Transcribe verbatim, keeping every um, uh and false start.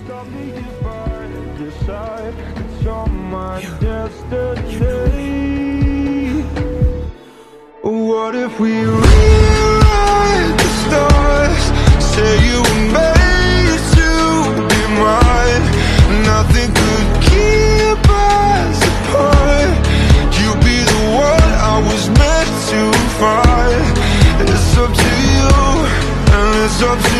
stop me if I decide it's all my destiny. What if we rewrite the stars? Say you were made to be mine. Nothing could keep us apart. You be the one I was meant to find. It's up to you, and it's up to